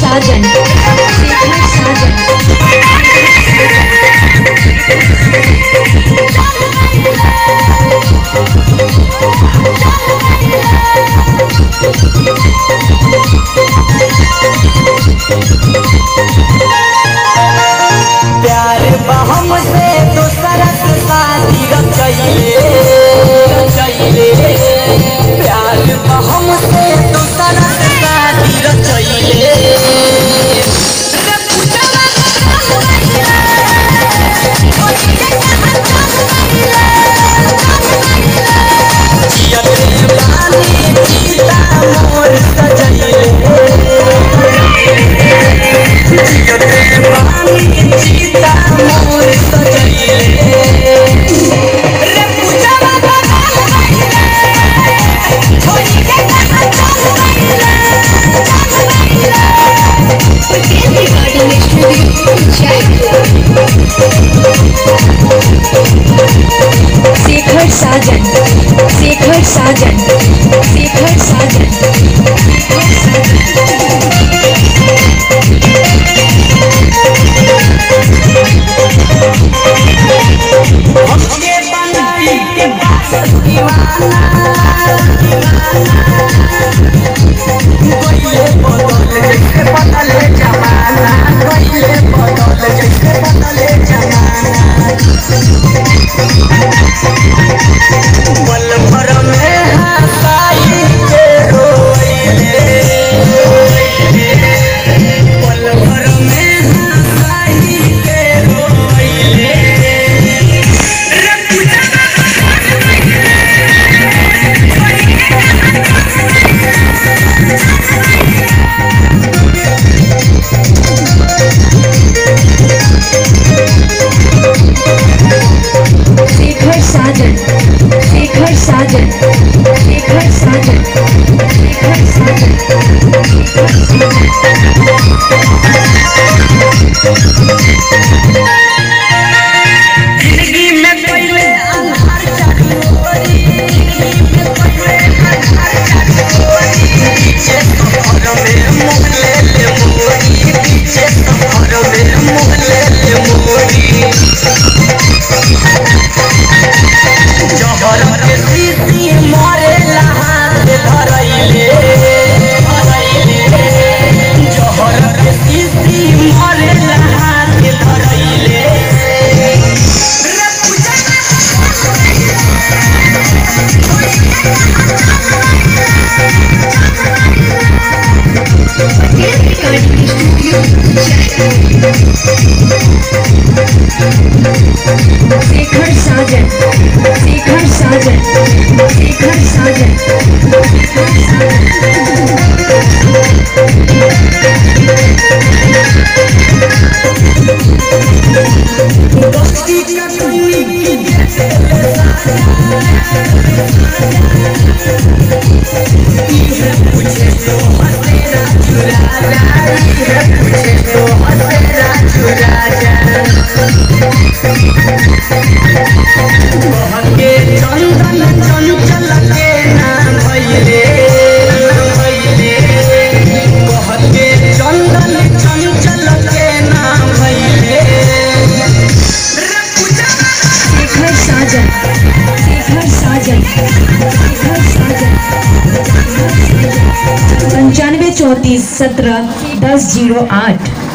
साजन शेखर साजन प्यार बहम से दोसरा से शादी रचैले प्यार बहम से दोसरा से शादी रचैले मोर सजैले सीता मोर शेखर साजन शेखर साजन शेखर साजन हमके बनाई के पास दीवाना कोइले बदल जैसे बदले जमाना कोइले बदल जैसे बदले जमाना पल भर में हंसाई के रोइले पल भर में हंसाई के रोइले शेखर साजन शेखर साजन शेखर साजन शेखर साजन जिंदगी में पहले अंधार चारोरी जिंदगी में पहले अंधार चारोरी पीछे सफर में मुहले ले मोरी पीछे सफर में मुहले ले मोरी जहर के सीसी मारे हाथ धरैले जहर के सीसी मारे हाथ धरैले शेखर साजन शेखर साजन शेखर साजन दोस्ती का कोई की जैसे पूछे तो हसेरा चुरा जाए पूछे तो हसेरा चुरा जाए के चंदन चंचल के नाम भइले कह के चंदन चंचल के नाम भइले शेखर साजन शेखर साजन शेखर साजन 95 34 17 10 08